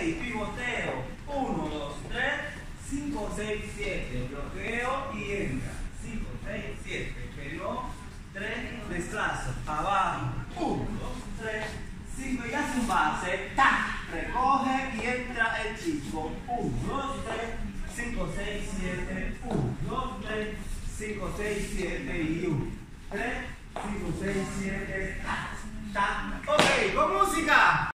pivoteo. 1, 2, 3, 5, 6, 7. Bloqueo y entra. 5, 6, 7. Pegó. 3, desplazo. Abajo. 1, 2, 3, 5. Y hace un base. ¡Tac! Recoge y entra el chico. 1, 2, 3, 5, 6, 7. 1, 2, 3, 5, 6, 7 y 1. 3, 5, 6, 7. ¡Tac! ¡Tac! Ok, con música.